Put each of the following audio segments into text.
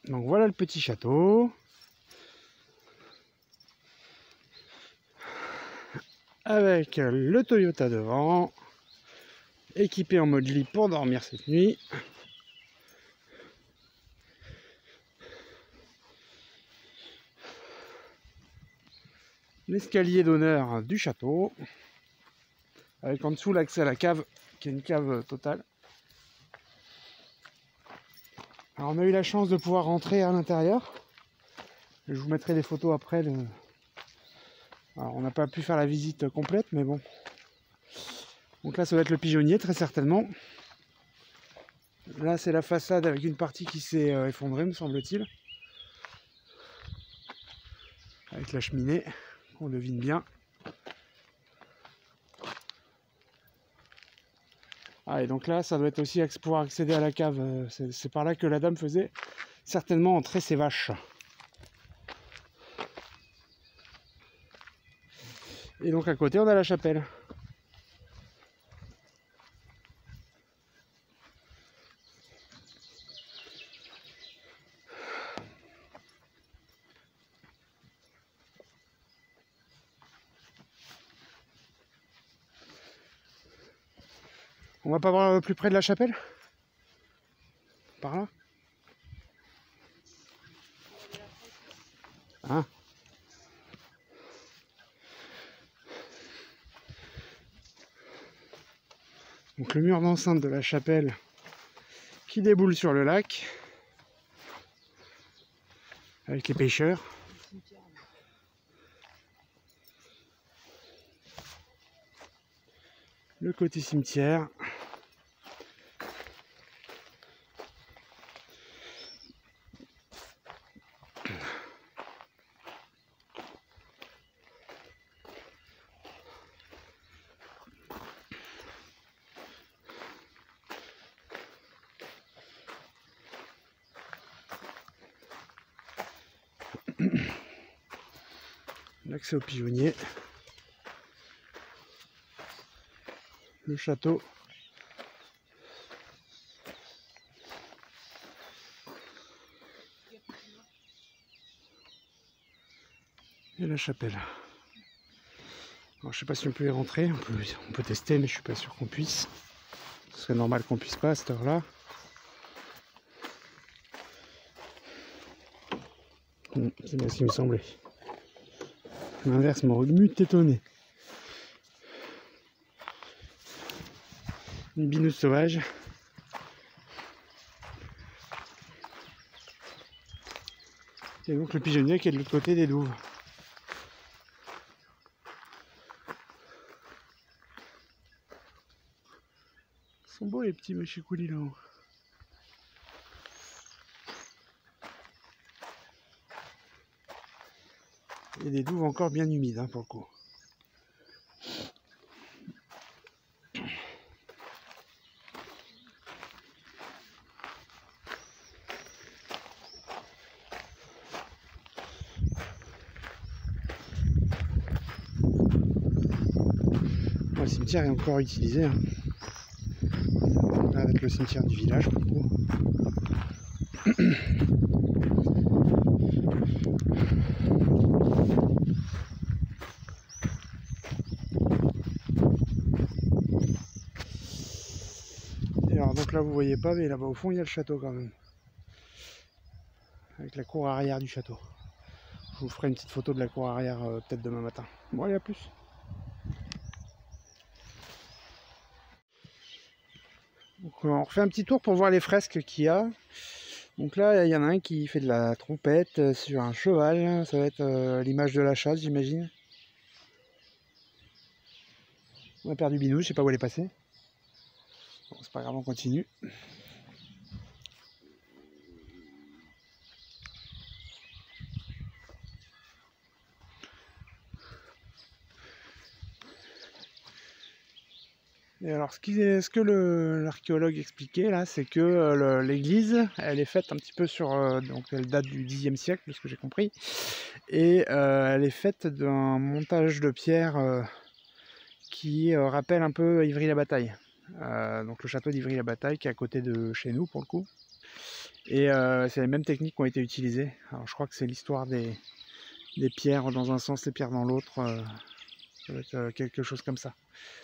Donc voilà le petit château. Avec le Toyota devant. Équipé en mode lit pour dormir cette nuit. L'escalier d'honneur du château. Avec en dessous l'accès à la cave, qui est une cave totale. Alors on a eu la chance de pouvoir rentrer à l'intérieur. Je vous mettrai des photos après. Alors on n'a pas pu faire la visite complète, mais bon. Donc là ça va être le pigeonnier très certainement. Là c'est la façade avec une partie qui s'est effondrée me semble-t-il. Avec la cheminée, on devine bien. Ah et donc là ça doit être aussi pouvoir accéder à la cave. C'est par là que la dame faisait certainement entrer ses vaches. Et donc à côté on a la chapelle. On va pas voir plus près de la chapelle? Par là? Hein? Donc le mur d'enceinte de la chapelle qui déboule sur le lac avec les pêcheurs. Le côté cimetière. L'accès au pigeonnier. Le château. Et la chapelle. Alors, je sais pas si on peut y rentrer, on peut tester, mais je suis pas sûr qu'on puisse. Ce serait normal qu'on puisse pas à cette heure-là. C'est bien ce qui me semblait. L'inverse m'aurait étonné. Une binouse sauvage. Et donc le pigeonnier qui est de l'autre côté des douves. Ils sont beaux les petits mâchicoulis là-haut. Il y a des douves encore bien humides hein, pour le coup. Le cimetière est encore utilisé. Hein. Là, avec le cimetière du village pour le coup. Et alors donc là vous voyez pas, mais là-bas au fond il y a le château quand même. Avec la cour arrière du château. Je vous ferai une petite photo de la cour arrière peut-être demain matin. Bon allez à plus. Donc, on refait un petit tour pour voir les fresques qu'il y a. Donc là il y en a un qui fait de la trompette sur un cheval. Ça va être l'image de la chasse j'imagine. On a perdu Binou, je sais pas où elle est passée. Bon c'est pas grave, on continue. Et alors ce que l'archéologue expliquait là, c'est que l'église, elle est faite un petit peu sur, donc elle date du Xe siècle, de ce que j'ai compris, et elle est faite d'un montage de pierre qui rappelle un peu Ivry-la-Bataille. Donc le château d'Ivry-la-Bataille qui est à côté de chez nous pour le coup. Et c'est les mêmes techniques qui ont été utilisées. Alors je crois que c'est l'histoire des pierres dans un sens, les pierres dans l'autre. Ça doit être quelque chose comme ça.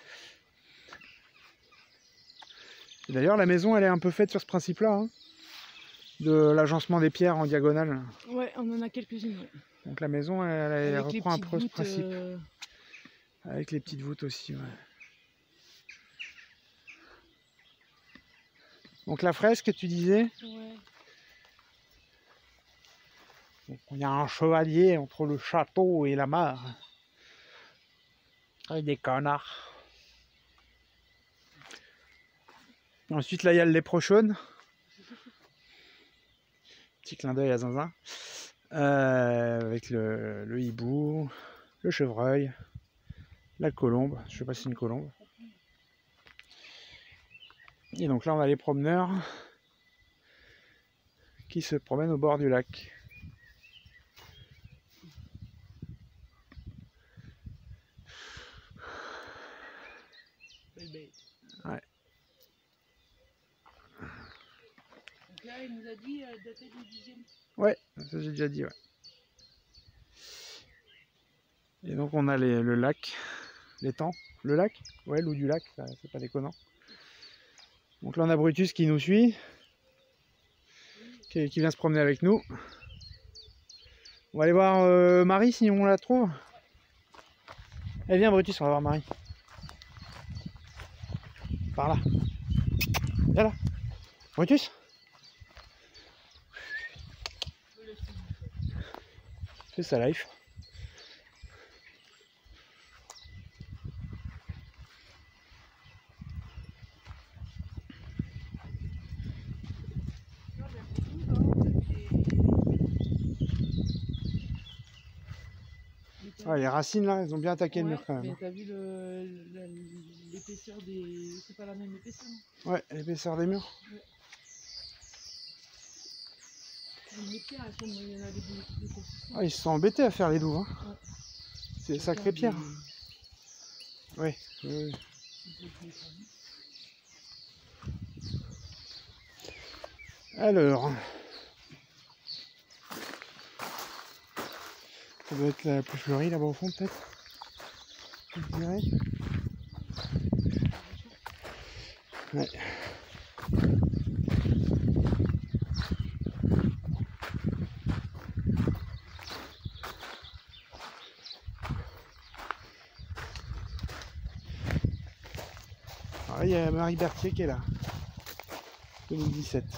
D'ailleurs, la maison, elle est un peu faite sur ce principe-là, hein, de l'agencement des pierres en diagonale. Ouais, on en a quelques-unes. Ouais. Donc la maison, elle reprend un peu ce principe. Avec les petites voûtes aussi, ouais. Donc la fresque, tu disais? Ouais. Donc, il y a un chevalier entre le château et la mare. Avec des connards. Ensuite, là, il y a le léprochaune. Petit clin d'œil à Zinzin. Avec le hibou, le chevreuil, la colombe. Je sais pas si c'est une colombe. Et donc là, on a les promeneurs qui se promènent au bord du lac. Ouais. Donc là, il nous a dit dater du 10e. Ouais, ça j'ai déjà dit, ouais. Et donc on a le lac, l'étang, le lac, ouais, l'eau du lac, c'est pas déconnant. Donc là on a Brutus qui nous suit, qui vient se promener avec nous. On va aller voir Marie si on la trouve. Eh viens Brutus, on va voir Marie. Par là. Viens là. Brutus. Fais sa life. Ah, les racines là, elles ont bien attaqué le mur quand même. Mais t'as vu l'épaisseur des... C'est pas la même épaisseur. Ouais, l'épaisseur des murs. Ouais. Les pierres, elles sont moyennes à des boules. Ah, ils se sont embêtés à faire les douves. Hein. Ouais. C'est sacré pierre. Oui. Alors, ça doit être la plus fleurie là-bas au fond peut-être. Je dirais. Ouais. Alors, il y a Marie Berthier qui est là. 2017.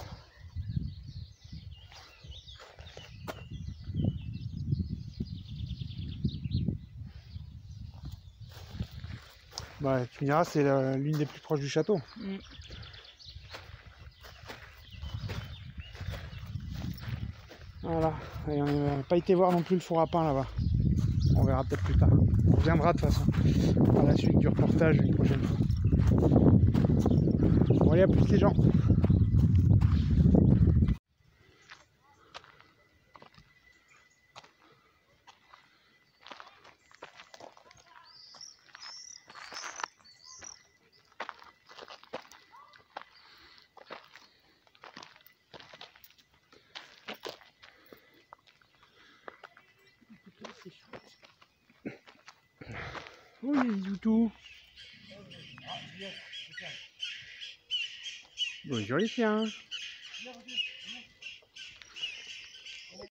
Bah, tu me diras, c'est l'une des plus proches du château. Mm. Voilà, et on n'a pas été voir non plus le four à pain là-bas. On verra peut-être plus tard. On reviendra de toute façon à la suite du reportage une prochaine fois. Bon, allez, à plus les gens. Oh les zoutous. Bonjour les chiens.